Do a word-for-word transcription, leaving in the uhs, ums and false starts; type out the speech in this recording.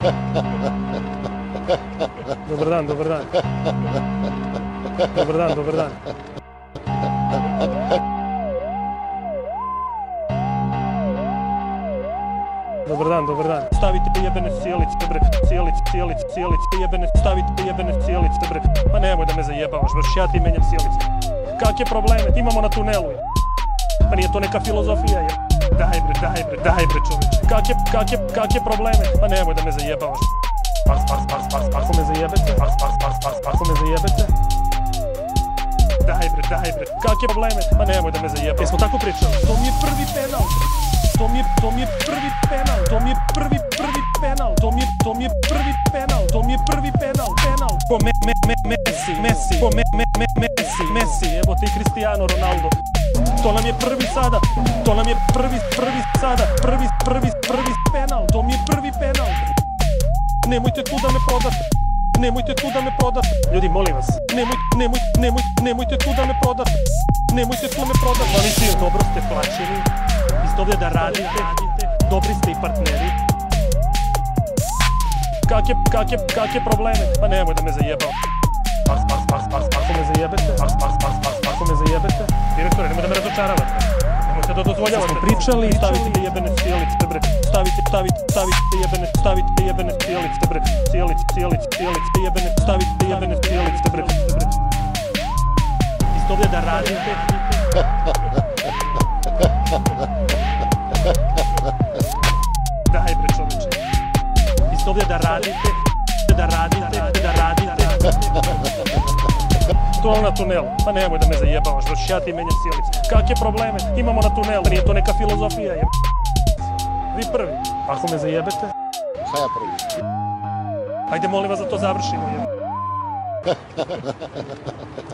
Dobar dan, dobar dan. Dobar dan, dobar dan. Dobar dan, dobar dan. Stavite jebene sjelice, bre. Sjelice, sjelice, sjelice, jebene. Stavite jebene sjelice, bre. Pa nemoj da me zajebavaš, baš ja ti menjam sjelice. Kakve probleme imamo na tunelu? Pa nije to neka filozofija, je. Daj bre, daj bre, daj bre čoveče. Kakve, kakve, kakve probleme? Pa nemoj da me zajebavaš. Pars, pars, pars, pars, pars, ako me zajebete. Pars, pars, pars, pars, pars, ako me zajebete. Daj bre, daj bre. Kakve probleme? Pa nemoj da me zajebavaš. Jesmo tako pričali? To mi je prvi penal. To mi je, to mi je prvi penal. To mi je prvi, prvi penal. To mi je, to mi je prvi penal. To mi je prvi penal, penal. Po me, me, me, Messi, Messi. Po me, me, me, Messi, Messi. Evo ti Cristiano Ronaldo. To nam je prvi sada. To nam je prvi, prvi sada. Prvi, prvi, prvi penal. To mi je prvi penal. Nemojte tu da me prodate. Nemojte tu da me prodate. Ljudi, molim vas. Nemoj, nemoj, nemoj, nemojte tu da me prodate. Nemojte tu me prodate. Oni svi dobro ste plaćeni. Vi ste ovdje da radite. Dobri ste i partneri. Kakve, kakve, kakve probleme? Pa nemoj da me zajebao. Pars, pars, pars, pars, ako me zajebete. Pars, pars, pars, pars, ako me zajebete. Direktore, nemoj da me razočaravate. Nemojte da dozvoljavate. Smo pričali, stavite jebene sjelice, bre. Stavite, stavite, stavite jebene, stavite jebene sjelice, bre. Sjelice, sjelice, sjelice, jebene, stavite jebene sjelice, bre. Vi ste ovdje da radite. Daj bre čoveče. Vi ste ovdje da radite. Da radite, da radite. To na tunelu, pa nemoj da me zajebavaš, baš ja ti menjam sjelice. Kakve probleme imamo na tunelu? Nije to neka filozofija, je. Vi prvi, ako me zajebete. Šta ja prvi? Ajde molim vas da to završimo, je.